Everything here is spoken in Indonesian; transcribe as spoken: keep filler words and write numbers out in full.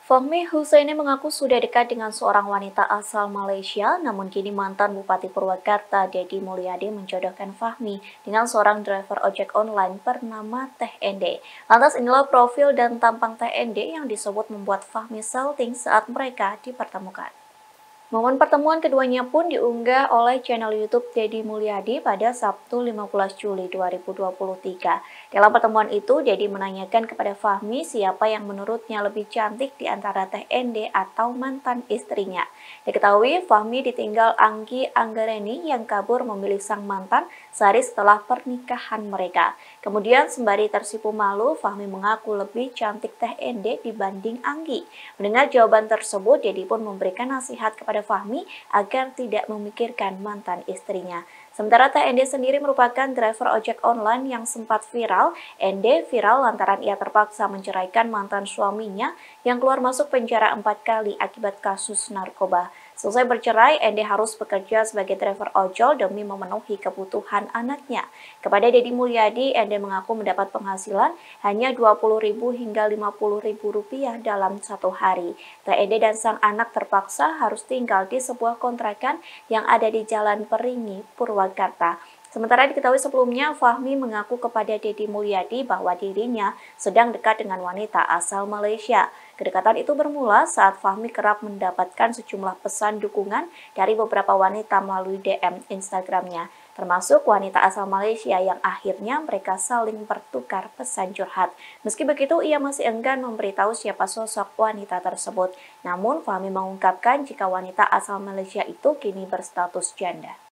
Fahmi Husaini mengaku sudah dekat dengan seorang wanita asal Malaysia, namun kini mantan Bupati Purwakarta, Deddy Mulyadi menjodohkan Fahmi dengan seorang driver ojek online bernama Teh Ende. Lantas inilah profil dan tampang Teh Ende yang disebut membuat Fahmi salting saat mereka dipertemukan. Momen pertemuan keduanya pun diunggah oleh channel YouTube Deddy Mulyadi pada Sabtu lima belas Juli dua ribu dua puluh tiga. Dalam pertemuan itu, Deddy menanyakan kepada Fahmi siapa yang menurutnya lebih cantik di antara Teh Ende atau mantan istrinya. Diketahui, Fahmi ditinggal Anggi Anggareni yang kabur memilih sang mantan sehari setelah pernikahan mereka. Kemudian, sembari tersipu malu, Fahmi mengaku lebih cantik Teh Ende dibanding Anggi. Mendengar jawaban tersebut, Deddy pun memberikan nasihat kepada Fahmi agar tidak memikirkan mantan istrinya. Sementara Teh Ende sendiri merupakan driver ojek online yang sempat viral. Ende viral lantaran ia terpaksa menceraikan mantan suaminya yang keluar masuk penjara empat kali akibat kasus narkoba. Selesai bercerai, Ende harus bekerja sebagai driver ojol demi memenuhi kebutuhan anaknya. Kepada Deddy Mulyadi, Ende mengaku mendapat penghasilan hanya dua puluh ribu hingga lima puluh ribu rupiah dalam satu hari. Teh Ende dan sang anak terpaksa harus tinggal di sebuah kontrakan yang ada di Jalan Peringi, Purwakarta. Sementara diketahui sebelumnya, Fahmi mengaku kepada Deddy Mulyadi bahwa dirinya sedang dekat dengan wanita asal Malaysia. Kedekatan itu bermula saat Fahmi kerap mendapatkan sejumlah pesan dukungan dari beberapa wanita melalui D M Instagramnya, termasuk wanita asal Malaysia yang akhirnya mereka saling bertukar pesan curhat. Meski begitu, ia masih enggan memberitahu siapa sosok wanita tersebut. Namun, Fahmi mengungkapkan jika wanita asal Malaysia itu kini berstatus janda.